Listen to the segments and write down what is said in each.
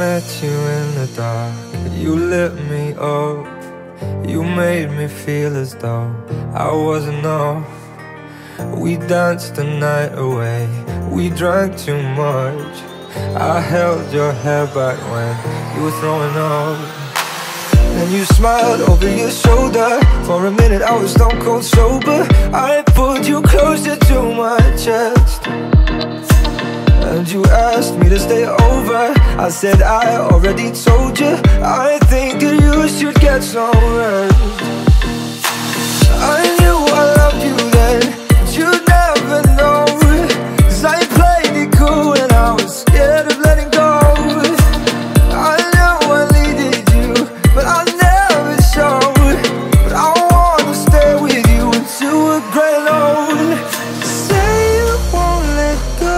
met you in the dark, you lit me up. You made me feel as though I wasn't enough. We danced the night away, we drank too much. I held your hair back when you were throwing up. Then you smiled over your shoulder. For a minute I was stone cold sober. I pulled you closer to my chest, and you asked me to stay over. I said I already told you, I think that you should get some rest. I knew I loved you then, but you'd never know, 'cause I played it cool and I was scared of letting go. I know I needed you, but I never showed. But I wanna stay with you until we're growing old. Say you won't let go,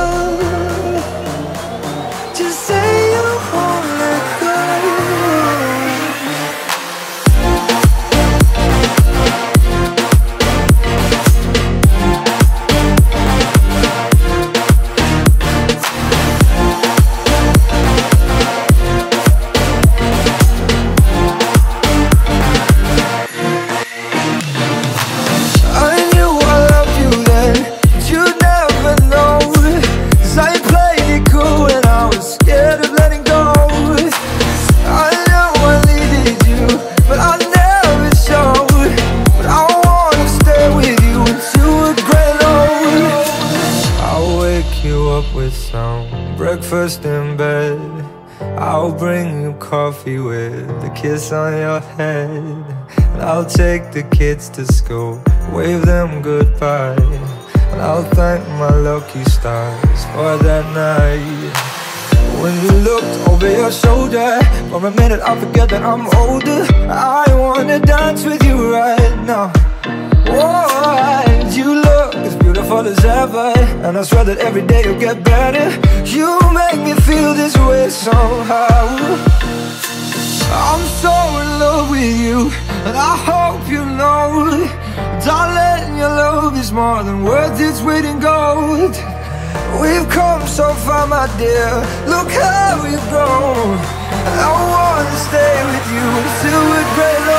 just say you won't let go. I knew I loved you then, but you'd never know, 'cause I played it cool and I was scared of letting go. I know I needed you, but I never showed. But I wanna stay with you until we're growing old. I'll wake you up with some breakfast in bed. I'll bring you coffee with a kiss on your head. And I'll take the kids to school, wave them goodbye. And I'll thank my lucky stars for that night. When you looked over your shoulder, for a minute I forget that I'm older. I wanna dance with you right now. Whoa, you look as beautiful as ever, and I swear that every day you'll get better. You make me feel this way somehow. I'm so in love with you, and I hope you know, darling, your love is more than worth its weight in gold. We've come so far, my dear, look how we've grown. I wanna stay with you until we're gray.